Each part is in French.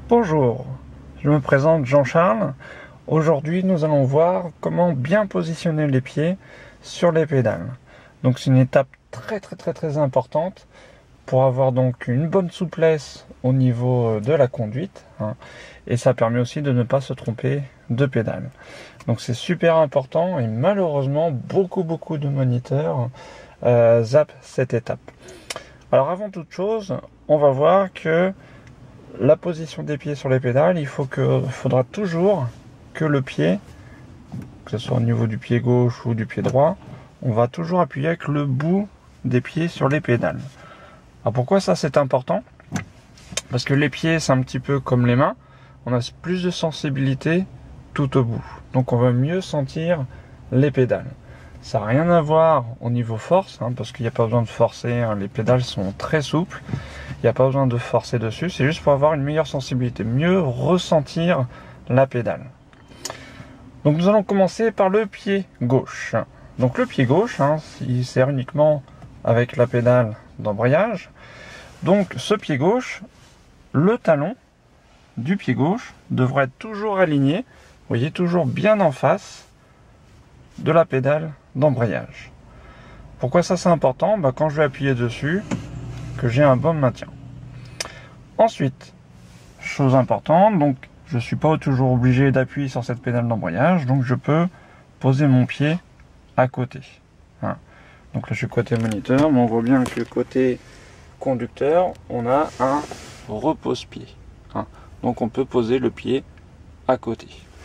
Bonjour, je me présente Jean-Charles. Aujourd'hui, nous allons voir comment bien positionner les pieds sur les pédales. Donc c'est une étape très importante pour avoir donc une bonne souplesse au niveau de la conduite, et ça permet aussi de ne pas se tromper de pédale. Donc c'est super important et malheureusement beaucoup de moniteurs zappent cette étape. Alors avant toute chose, on va voir que la position des pieds sur les pédales, il faudra toujours que le pied, que ce soit au niveau du pied gauche ou du pied droit, on va toujours appuyer avec le bout des pieds sur les pédales. Alors pourquoi ça c'est important? Parce que les pieds c'est un petit peu comme les mains, on a plus de sensibilité tout au bout. Donc on va mieux sentir les pédales. Ça n'a rien à voir au niveau force, parce qu'il n'y a pas besoin de forcer, les pédales sont très souples, il n'y a pas besoin de forcer dessus, c'est juste pour avoir une meilleure sensibilité, mieux ressentir la pédale. Donc nous allons commencer par le pied gauche. Donc le pied gauche, il sert uniquement avec la pédale d'embrayage. Donc ce pied gauche, le talon du pied gauche devrait être toujours aligné, vous voyez, toujours bien en face de la pédale d'embrayage. Pourquoi ça c'est important? Quand je vais appuyer dessus, que j'ai un bon maintien. Ensuite, chose importante, donc je ne suis pas toujours obligé d'appuyer sur cette pédale d'embrayage, donc je peux poser mon pied à côté. Donc là je suis côté moniteur, mais on voit bien que côté conducteur, on a un repose-pied. Donc on peut poser le pied à côté.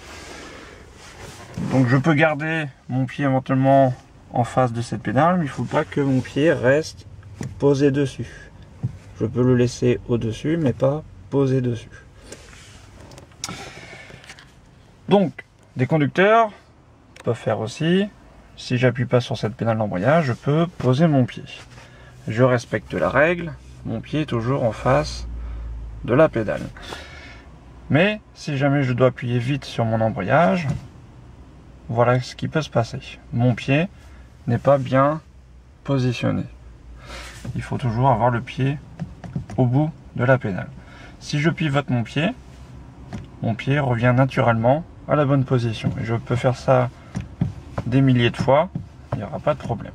Donc je peux garder mon pied éventuellement en face de cette pédale, mais il ne faut pas que mon pied reste posé dessus. Je peux le laisser au-dessus, mais pas posé dessus. Donc, des conducteurs peuvent faire aussi, si j'appuie pas sur cette pédale d'embrayage, je peux poser mon pied. Je respecte la règle, mon pied est toujours en face de la pédale. Mais si jamais je dois appuyer vite sur mon embrayage, voilà ce qui peut se passer. Mon pied n'est pas bien positionné. Il faut toujours avoir le pied au bout de la pédale. Si je pivote mon pied revient naturellement à la bonne position. Et je peux faire ça des milliers de fois, il n'y aura pas de problème.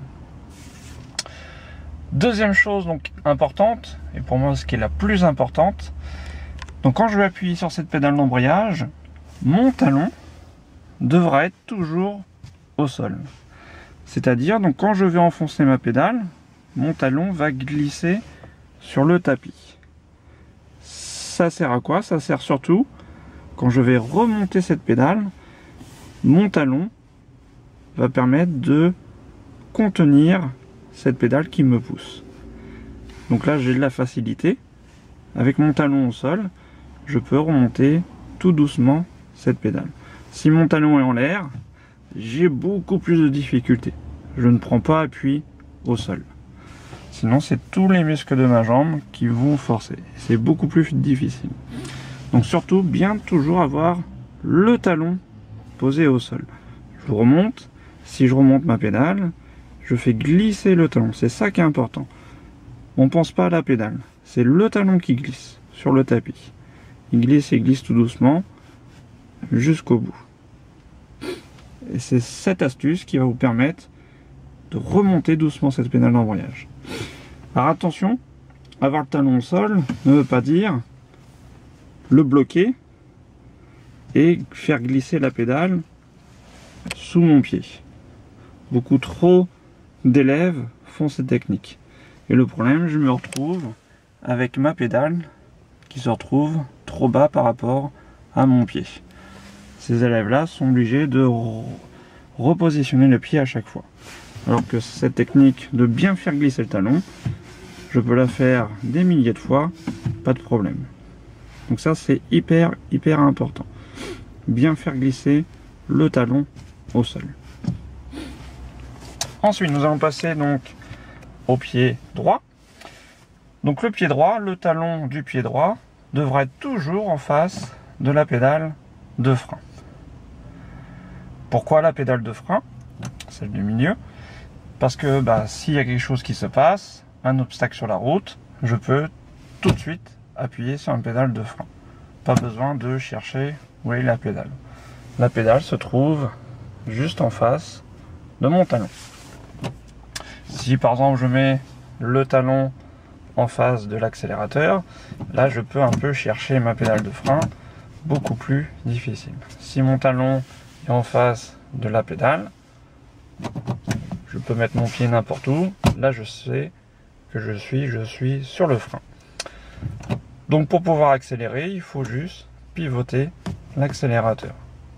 Deuxième chose donc importante, et pour moi ce qui est la plus importante, donc quand je vais appuyer sur cette pédale d'embrayage, mon talon devra être toujours au sol. C'est-à-dire, donc quand je vais enfoncer ma pédale, mon talon va glisser sur le tapis. Ça sert à quoi? Ça sert surtout quand je vais remonter cette pédale, mon talon va permettre de contenir cette pédale qui me pousse. Donc là j'ai de la facilité. Avec mon talon au sol, je peux remonter tout doucement cette pédale. Si mon talon est en l'air, j'ai beaucoup plus de difficultés. Je ne prends pas appui au sol. Sinon, c'est tous les muscles de ma jambe qui vont forcer. C'est beaucoup plus difficile. Donc surtout, bien toujours avoir le talon posé au sol. Je remonte. Si je remonte ma pédale, je fais glisser le talon. C'est ça qui est important. On ne pense pas à la pédale. C'est le talon qui glisse sur le tapis. Il glisse et glisse tout doucement jusqu'au bout. Et c'est cette astuce qui va vous permettre de remonter doucement cette pédale d'embrayage. Alors attention, avoir le talon au sol ne veut pas dire le bloquer et faire glisser la pédale sous mon pied. Beaucoup trop d'élèves font cette technique. Et le problème, je me retrouve avec ma pédale qui se retrouve trop bas par rapport à mon pied. Ces élèves-là sont obligés de repositionner le pied à chaque fois. Alors que cette technique de bien faire glisser le talon, je peux la faire des milliers de fois, pas de problème. Donc ça c'est hyper important. Bien faire glisser le talon au sol. Ensuite nous allons passer donc au pied droit. Donc le pied droit, le talon du pied droit devra être toujours en face de la pédale de frein. Pourquoi la pédale de frein, celle du milieu? Parce que s'il y a quelque chose qui se passe, un obstacle sur la route, je peux tout de suite appuyer sur une pédale de frein. pas besoin de chercher où est la pédale. La pédale se trouve juste en face de mon talon. Si par exemple je mets le talon en face de l'accélérateur, là je peux un peu chercher ma pédale de frein, beaucoup plus difficile. Si mon talon est en face de la pédale, je peux mettre mon pied n'importe où, là je sais que je suis sur le frein. Donc pour pouvoir accélérer, il faut juste pivoter l'accélérateur.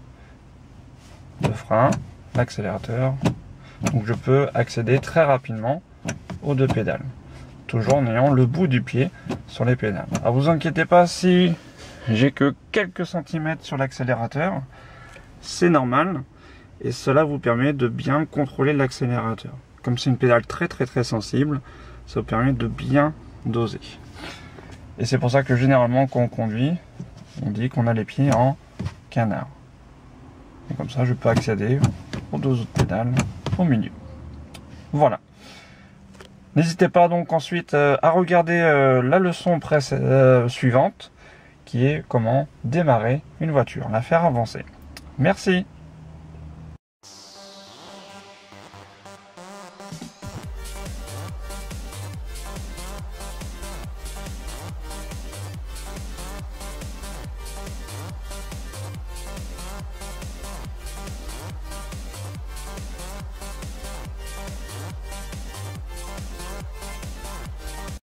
Le frein, l'accélérateur. Donc je peux accéder très rapidement aux deux pédales, toujours en ayant le bout du pied sur les pédales. Alors vous inquiétez pas si j'ai que quelques centimètres sur l'accélérateur, c'est normal et cela vous permet de bien contrôler l'accélérateur. Comme c'est une pédale très sensible, ça vous permet de bien doser. Et c'est pour ça que généralement quand on conduit, on dit qu'on a les pieds en canard. Et comme ça je peux accéder aux deux autres pédales au milieu. Voilà. N'hésitez pas donc ensuite à regarder la leçon suivante qui est comment démarrer une voiture, la faire avancer. Merci.